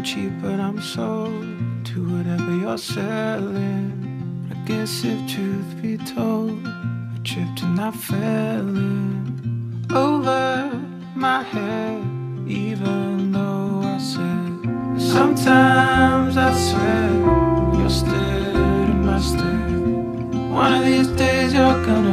I'm cheap, but I'm sold to whatever you're selling. I guess if truth be told, I tripped and I fell in over my head, even though I said sometimes I swear you're still in my stead. One of these days you're gonna